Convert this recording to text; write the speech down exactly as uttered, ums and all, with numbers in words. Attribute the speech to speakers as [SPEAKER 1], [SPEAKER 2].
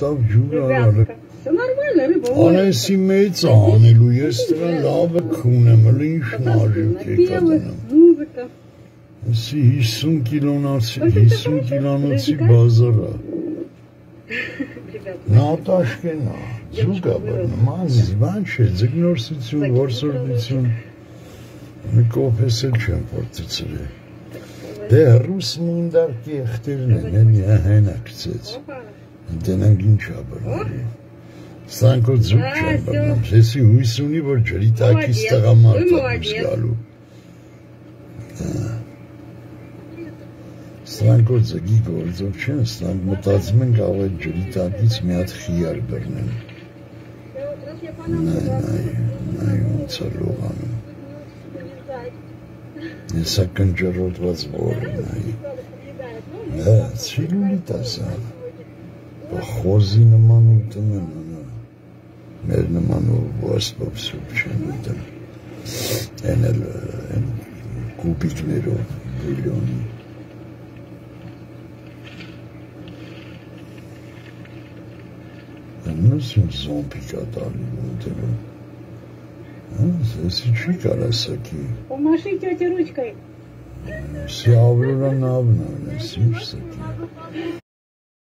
[SPEAKER 1] Ատավ ջուր արարը։ Անեսի մեծ անելու, ես տղան լավը քունեմ, էլ ինչ նաժուկ է կատանեմ։ Եսի հիսուն կիլոնոցի բազարա։ Նատաշկենա, ձուգա բրնը, մազի, բան չէ, ձգնորսություն, որսորդություն, մի կոպես էլ չեմ պորտիցր է։ Դե հրուս մինդարկի եղտերն են, են հենակցեց, դենանք ինչ աբրների։ Սրանքո ձուկ չեմ բրնում, եսի հույս ունի, որ ջրի տակից տղամարդ ապուս գալու։ Սրանք որ ձգի գործով չեն, սրանք մտածում են կարող է ջրի տակից մի հատ խիար բռնեն։ Նայ, նայ, նայ ոնց է լողանում։ Եսա կնջրոտված որ նայ։ Հա, ցիլուլի տասա։ Խոզի նման ուտում են, մեր նման ասպապ սուպ չեն ուտում։ Են էլ կուբիկներով, բիլյոնի։ Նույնիսկ զոմբի կատարի ուտելու։ Եսի չի կարասակի։
[SPEAKER 2] Помаши тете ручкой.
[SPEAKER 1] Си Аврора Навна, եսի ինչ սակի։